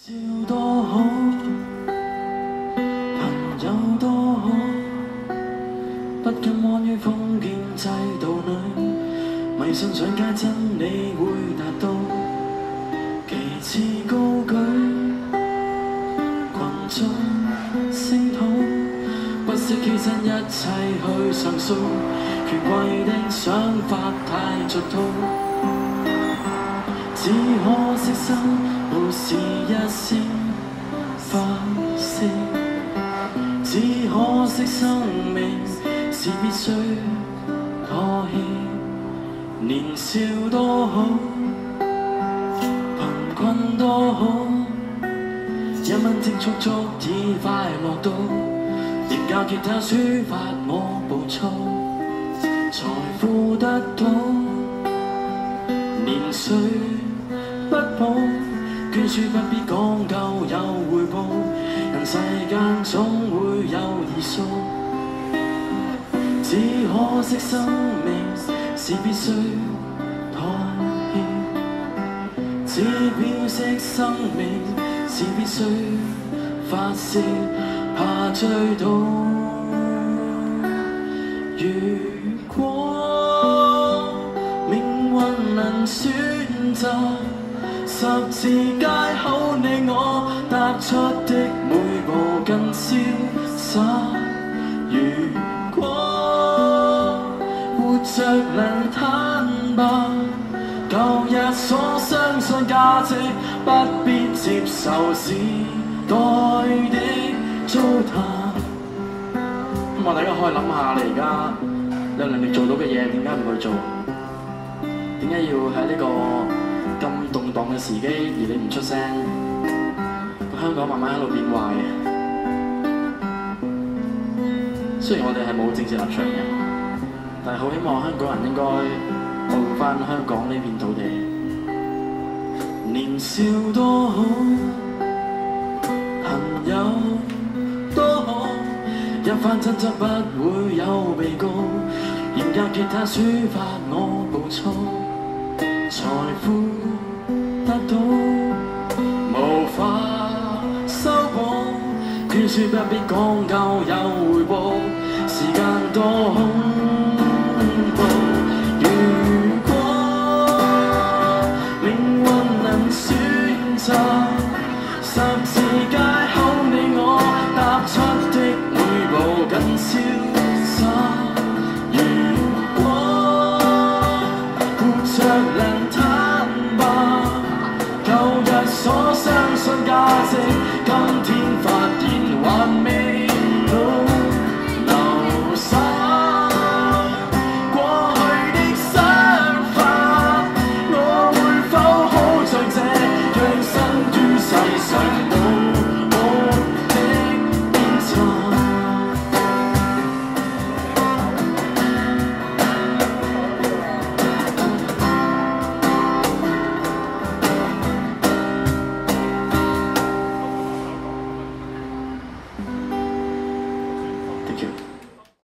笑多好，朋友多好，不甘安於封建制度裏，迷信上街真理會達到，旗幟高舉，群眾聲討，不惜犧牲一切去上訴，權貴的想法太俗套。 只可惜生活是一線發射，只可惜生命是必須妥協。年少多好，貧困多好，一蚊積蓄足以快樂到，仍教吉他抒發我暴躁，財富得到，年歲。 不保，捐書不必講究有回報，人世間總會有異數。只可惜生命是必須妥協，只表惜生命是必須發泄，怕追到。如果命運能選擇。 十字街口，你我踏出的每步更瀟灑。如果活着能坦白，舊日所相信價值，不必接受時代的糟蹋。希望大家可以諗下，你而家有能力做到嘅嘢，點解唔去做？點解要喺呢個？ 咁動盪嘅時機，而你唔出聲，香港慢慢喺度變壞嘅。雖然我哋係冇政治立場嘅，但係好希望香港人應該愛護返香港呢片土地。年少多好，朋友多好，一番爭執不會有被告，嚴格吉他抒發我暴躁。 財富得到，無法修補，捐書不必講究有回報，時間多恐怖。如果命運能選擇，十字街口你我踏出的每步更瀟灑。 所相信價值，今天發現還未。